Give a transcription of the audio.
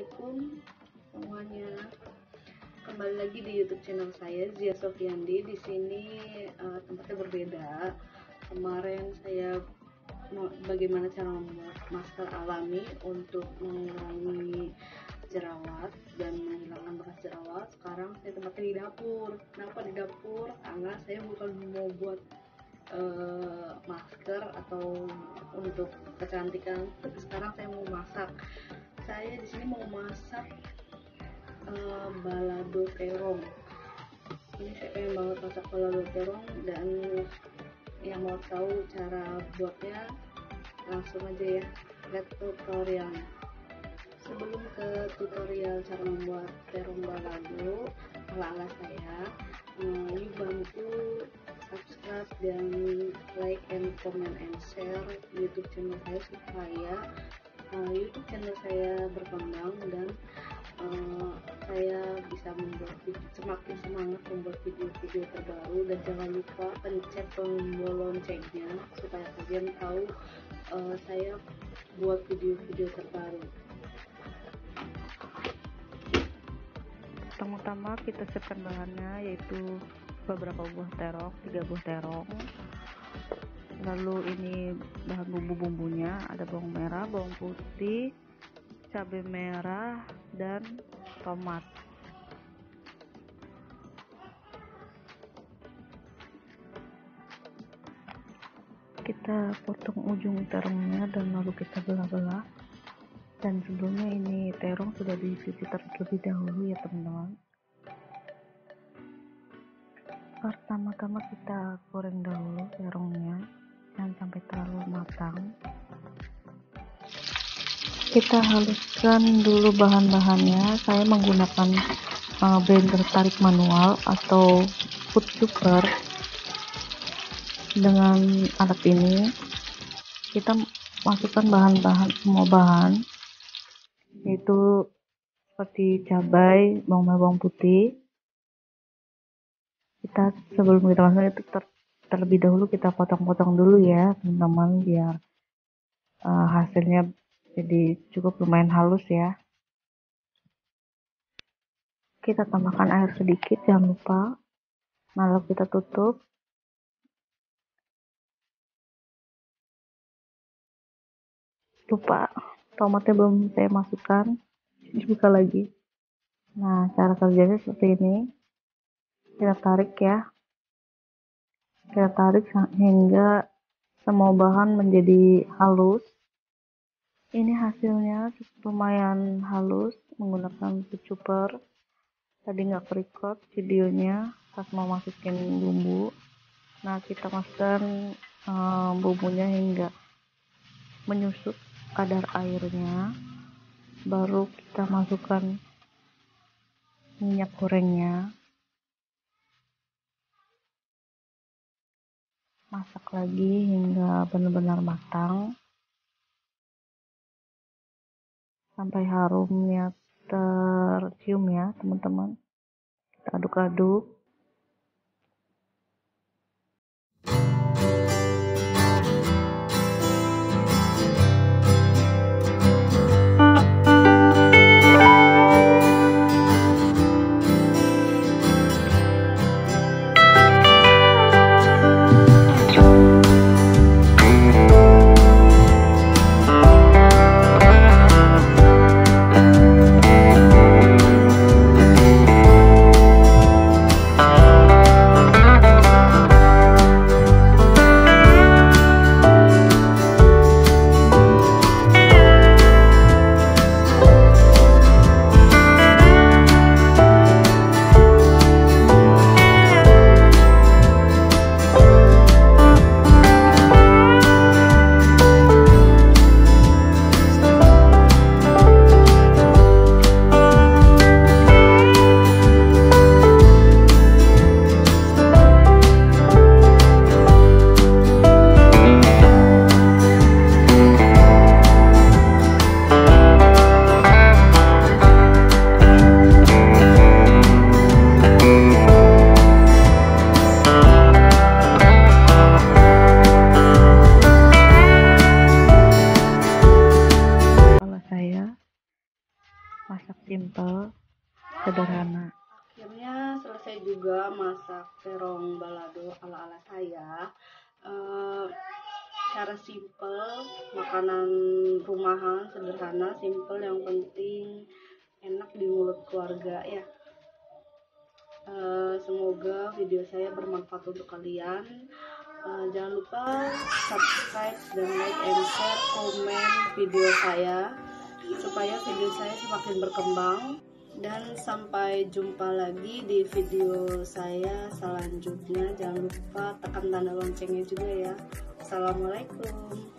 Assalamualaikum semuanya. Kembali lagi di YouTube channel saya, Zia Sofiandi. Di sini tempatnya berbeda. Kemarin saya bagaimana cara membuat masker alami untuk mengurangi jerawat dan menghilangkan bekas jerawat. Sekarang saya tempatnya di dapur. Kenapa di dapur? Karena saya bukan mau buat masker atau untuk kecantikan. Sekarang saya mau masak. Saya di sini mau masak balado terong. Ini saya pengen banget masak balado terong, dan yang mau tahu cara buatnya langsung aja ya, lihat tutorialnya. Sebelum ke tutorial cara membuat terong balado ala-ala saya, yuk bantu subscribe dan like and comment and share YouTube channel saya supaya YouTube channel saya berkembang dan saya bisa membuat semakin semangat membuat video-video terbaru. Dan jangan lupa pencet tombol loncengnya supaya kalian tahu saya buat video-video terbaru. Pertama-tama kita siapkan bahannya, yaitu beberapa buah terong, 3 buah terong. Lalu ini bahan bumbu-bumbunya, ada bawang merah, bawang putih, cabai merah, dan tomat. Kita potong ujung terongnya dan lalu kita belah-belah. Dan sebelumnya ini terong sudah dicuci terlebih dahulu ya teman-teman. Pertama-tama kita goreng dahulu terongnya, jangan sampai terlalu matang. Kita haluskan dulu bahan-bahannya. Saya menggunakan blender tarik manual atau food chopper. Dengan alat ini kita masukkan semua bahan, yaitu seperti cabai, bawang merah, bawang putih. Sebelum kita masukkan itu terlebih dahulu kita potong-potong dulu ya teman-teman, biar hasilnya jadi cukup lumayan halus ya. Kita tambahkan air sedikit, jangan lupa. Lalu kita tutup. Lupa, tomatnya belum saya masukkan, dibuka lagi. Nah, cara kerjanya seperti ini. Kita tarik ya, kita tarik hingga semua bahan menjadi halus. Ini hasilnya cukup lumayan halus menggunakan food chopper. Tadi nggak record videonya pas mau masukin bumbu. Nah, kita masukkan bumbunya hingga menyusut kadar airnya, baru kita masukkan minyak gorengnya. Masak lagi hingga benar-benar matang sampai harumnya tercium ya teman-teman. Kita aduk-aduk. masak simple, sederhana. Akhirnya selesai juga masak terong balado ala-ala saya. Cara simple, makanan rumahan, sederhana, simple, yang penting enak di mulut keluarga ya. Semoga video saya bermanfaat untuk kalian. Jangan lupa subscribe dan like and share, komen video saya supaya video saya semakin berkembang. Dan sampai jumpa lagi di video saya selanjutnya. Jangan lupa tekan tanda loncengnya juga ya. Assalamualaikum.